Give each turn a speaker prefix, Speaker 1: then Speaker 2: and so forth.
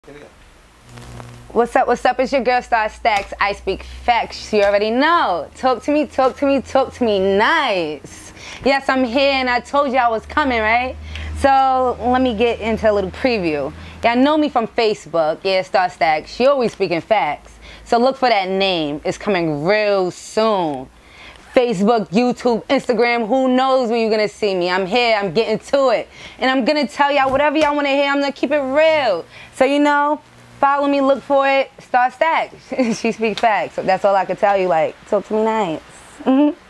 Speaker 1: Here we go.
Speaker 2: What's up? What's up? It's your girl Star Stacks. I speak facts. You already know. Talk to me, talk to me, talk to me nice. Yes, I'm here and I told you I was coming, right? So let me get into a little preview. Y'all know me from Facebook. Yeah, Star Stacks. She always speaking facts. So look for that name. It's coming real soon. Facebook, YouTube, Instagram, who knows where you're going to see me. I'm here, I'm getting to it. And I'm going to tell y'all whatever y'all want to hear, I'm going to keep it real. So, you know, follow me, look for it, Star Stacks. She speaks facts. So that's all I can tell you, like, talk to me nice.